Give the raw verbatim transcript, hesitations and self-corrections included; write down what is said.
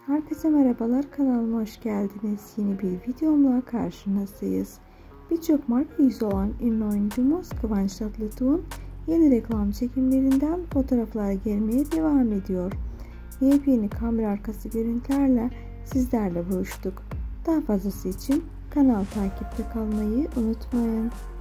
Herkese merhabalar, kanalıma hoş geldiniz. Yeni bir videomla karşınızdayız. Birçok marka yüzü olan ünlü oyuncumuz Kıvanç Tatlıtuğ'un yeni reklam çekimlerinden fotoğraflar gelmeye devam ediyor. Yepyeni kamera arkası görüntülerle sizlerle buluştuk. Daha fazlası için kanal takipte kalmayı unutmayın.